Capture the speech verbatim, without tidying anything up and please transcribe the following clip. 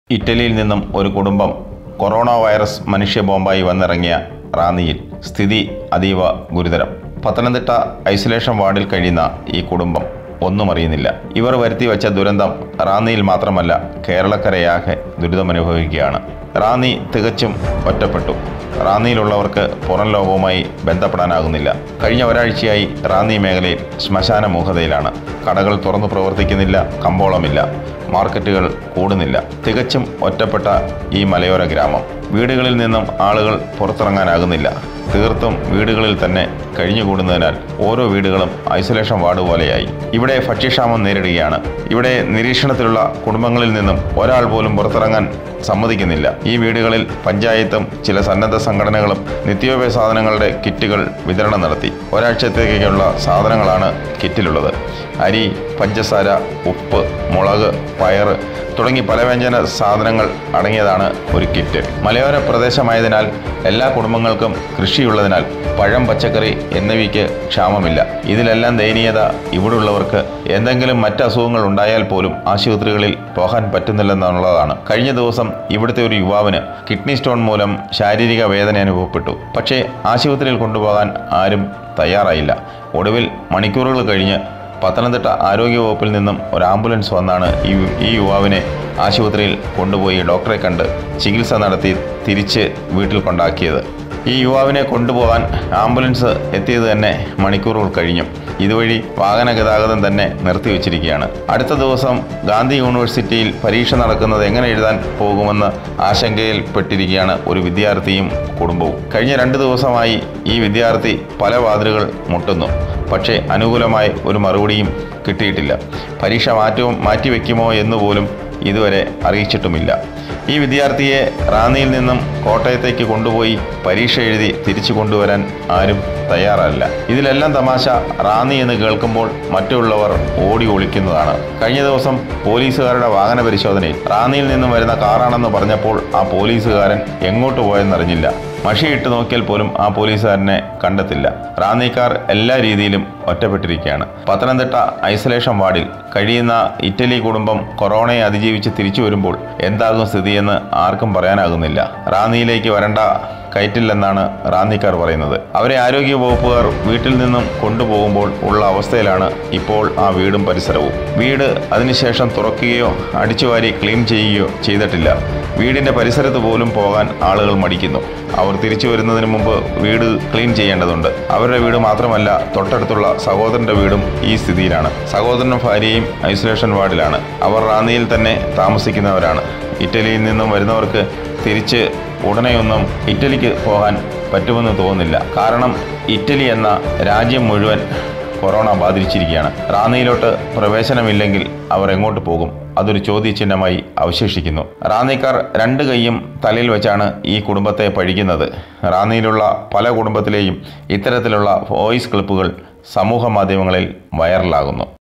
ഇറ്റലിയിൽ നിന്നും ഒരു കുടുംബം കൊറോണ വൈറസ് മനുഷ്യ ബോംബായി വന്നിറങ്ങിയ റാന്നിയിൽ സ്ഥിതി അതീവ ഗുരുതരം. പത്തനംതിട്ട ഐസൊലേഷൻ വാർഡിൽ കഴിയുന്ന ഈ കുടുംബം ഒന്നും അറിയുന്നില്ല. ഇവർ വരുത്തി വെച്ച ദുരന്തം റാന്നിയിൽ മാത്രമല്ല, കേരളക്കരയാകെ ദുരിതമനുഭവിക്കുകയാണ്. റാന്നി തികച്ചും ഒറ്റപ്പെട്ടു. റാന്നിയിലുള്ളവർക്ക് പുറം ലോകവുമായി ബന്ധപ്പെടാനാകുന്നില്ല. കഴിഞ്ഞ ഒരാഴ്ചയായി റാന്നി മേഖലയിൽ ശ്മശാന മൂകതയിലാണ്. കടകൾ തുറന്നു പ്രവർത്തിക്കുന്നില്ല, കമ്പോളമില്ല, മാർക്കറ്റുകൾ കൂടുന്നില്ല. തികച്ചും ഒറ്റപ്പെട്ട ഈ മലയോര ഗ്രാമം. വീടുകളിൽ നിന്നും ആളുകൾ പുറത്തിറങ്ങാനാകുന്നില്ല. തീർത്തും വീടുകളിൽ തന്നെ കഴിഞ്ഞുകൂടുന്നതിനാൽ ഓരോ വീടുകളും ഐസൊലേഷൻ വാർഡ് പോലെയായി. ഇവിടെ ഭക്ഷ്യക്ഷാമം നേരിടുകയാണ്. ഇവിടെ നിരീക്ഷണത്തിലുള്ള കുടുംബങ്ങളിൽ നിന്നും ഒരാൾ പോലും പുറത്തിറങ്ങാൻ സമ്മതിക്കുന്നില്ല. ഈ വീടുകളിൽ പഞ്ചായത്തും ചില സന്നദ്ധ സംഘടനകളും നിത്യോപയോഗ സാധനങ്ങളുടെ കിറ്റുകൾ വിതരണം നടത്തി. ഒരാഴ്ചത്തേക്കുള്ള സാധനങ്ങളാണ് കിറ്റിലുള്ളത്. അരി, പഞ്ചസാര, ഉപ്പ്, മുളക്, പയർ തുടങ്ങി പല വ്യഞ്ജന സാധനങ്ങൾ അടങ്ങിയതാണ് ഒരു കിറ്റ്. മലയോര പ്രദേശമായതിനാൽ എല്ലാ കുടുംബങ്ങൾക്കും കൃഷിയുള്ളതിനാൽ പഴം, പച്ചക്കറി എന്നിവയ്ക്ക് ക്ഷാമമില്ല. ഇതിലെല്ലാം ദയനീയത ഇവിടുള്ളവർക്ക് എന്തെങ്കിലും മറ്റ് അസുഖങ്ങൾ ഉണ്ടായാൽ പോലും ആശുപത്രികളിൽ പോകാൻ പറ്റുന്നില്ലെന്നുള്ളതാണ്. കഴിഞ്ഞ ദിവസം ഇവിടുത്തെ ഒരു യുവാവിന് കിഡ്നി സ്റ്റോൺ മൂലം ശാരീരിക വേദന അനുഭവപ്പെട്ടു. പക്ഷേ ആശുപത്രിയിൽ കൊണ്ടുപോകാൻ ആരും തയ്യാറായില്ല. ഒടുവിൽ മണിക്കൂറുകൾ കഴിഞ്ഞ് പത്തനംതിട്ട ആരോഗ്യവകുപ്പിൽ നിന്നും ഒരു ആംബുലൻസ് വന്നാണ് ഈ ഈ യുവാവിനെ ആശുപത്രിയിൽ കൊണ്ടുപോയി ഡോക്ടറെ കണ്ട് ചികിത്സ നടത്തി തിരിച്ച് വീട്ടിൽ കൊണ്ടാക്കിയത്. ഈ യുവാവിനെ കൊണ്ടുപോകാൻ ആംബുലൻസ് എത്തിയത് തന്നെ മണിക്കൂറുകൾ കഴിഞ്ഞു. ഇതുവഴി വാഹന ഗതാഗതം തന്നെ നിർത്തിവെച്ചിരിക്കുകയാണ്. അടുത്ത ദിവസം ഗാന്ധി യൂണിവേഴ്സിറ്റിയിൽ പരീക്ഷ നടക്കുന്നത് എങ്ങനെ എഴുതാൻ പോകുമെന്ന് ആശങ്കയിൽപ്പെട്ടിരിക്കുകയാണ് ഒരു വിദ്യാർത്ഥിയും കുടുംബവും. കഴിഞ്ഞ രണ്ട് ദിവസമായി ഈ വിദ്യാർത്ഥി പല വാതിലുകൾ മുട്ടുന്നു. പക്ഷേ അനുകൂലമായ ഒരു മറുപടിയും കിട്ടിയിട്ടില്ല. പരീക്ഷ മാറ്റവും മാറ്റിവെക്കുമോ എന്നുപോലും ഇതുവരെ അറിയിച്ചിട്ടുമില്ല. ഈ വിദ്യാർത്ഥിയെ റാന്നിയിൽ നിന്നും കോട്ടയത്തേക്ക് കൊണ്ടുപോയി പരീക്ഷ എഴുതി തിരിച്ചു കൊണ്ടുവരാൻ ആരും തയ്യാറല്ല. ഇതിലെല്ലാം തമാശ, റാന്നി എന്ന് കേൾക്കുമ്പോൾ മറ്റുള്ളവർ ഓടി ഒളിക്കുന്നതാണ്. കഴിഞ്ഞ ദിവസം പോലീസുകാരുടെ വാഹന പരിശോധനയിൽ റാന്നിയിൽ നിന്നും വരുന്ന കാറാണെന്ന് പറഞ്ഞപ്പോൾ ആ പോലീസുകാരൻ എങ്ങോട്ട് പോയെന്നറിഞ്ഞില്ല. മഷിയിട്ട് നോക്കിയാൽ പോലും ആ പോലീസുകാരനെ കണ്ടെത്തില്ല. റാന്നിക്കാർ എല്ലാ രീതിയിലും ഒറ്റപ്പെട്ടിരിക്കുകയാണ്. പത്തനംതിട്ട ഐസൊലേഷൻ വാർഡിൽ കഴിയുന്ന ഇറ്റലി കുടുംബം കൊറോണയെ അതിജീവിച്ച് തിരിച്ചു വരുമ്പോൾ എന്താകും സ്ഥിതിയെന്ന് ആർക്കും പറയാനാകുന്നില്ല. റാന്നിയിലേക്ക് വരണ്ട, കയറ്റില്ലെന്നാണ് റാന്നിക്കാർ പറയുന്നത്. അവരെ ആരോഗ്യ വകുപ്പുകാർ വീട്ടിൽ നിന്നും കൊണ്ടുപോകുമ്പോൾ ഉള്ള അവസ്ഥയിലാണ് ഇപ്പോൾ ആ വീടും പരിസരവും. വീട് അതിനുശേഷം തുറക്കുകയോ അടിച്ചുവാരി ക്ലീൻ ചെയ്യുകയോ ചെയ്തിട്ടില്ല. വീടിൻ്റെ പരിസരത്ത് പോലും പോകാൻ ആളുകൾ മടിക്കുന്നു. അവർ തിരിച്ചു വരുന്നതിന് മുമ്പ് വീട് ക്ലീൻ ചെയ്യേണ്ടതുണ്ട്. അവരുടെ വീട് മാത്രമല്ല, തൊട്ടടുത്തുള്ള സഹോദരൻ്റെ വീടും ഈ സ്ഥിതിയിലാണ്. സഹോദരനും ഭാര്യയും ഐസൊലേഷൻ വാർഡിലാണ്. അവർ റാന്നിയിൽ തന്നെ താമസിക്കുന്നവരാണ്. ഇറ്റലിയിൽ നിന്നും വരുന്നവർക്ക് തിരിച്ച് ഉടനെയൊന്നും ഇറ്റലിക്ക് പോകാൻ പറ്റുമെന്ന് തോന്നുന്നില്ല. കാരണം ഇറ്റലി എന്ന രാജ്യം മുഴുവൻ കൊറോണ ബാധിച്ചിരിക്കുകയാണ്. റാന്നിയിലോട്ട് പ്രവേശനമില്ലെങ്കിൽ അവർ എങ്ങോട്ട് പോകും? അതൊരു ചോദ്യചിഹ്നമായി അവശേഷിക്കുന്നു. റാന്നിക്കാർ രണ്ട് കൈയും തലയിൽ വെച്ചാണ് ഈ കുടുംബത്തെ പഴിക്കുന്നത്. റാന്നിയിലുള്ള പല കുടുംബത്തിലെയും ഇത്തരത്തിലുള്ള വോയിസ് ക്ലിപ്പുകൾ സമൂഹ മാധ്യമങ്ങളിൽ വൈറലാകുന്നു.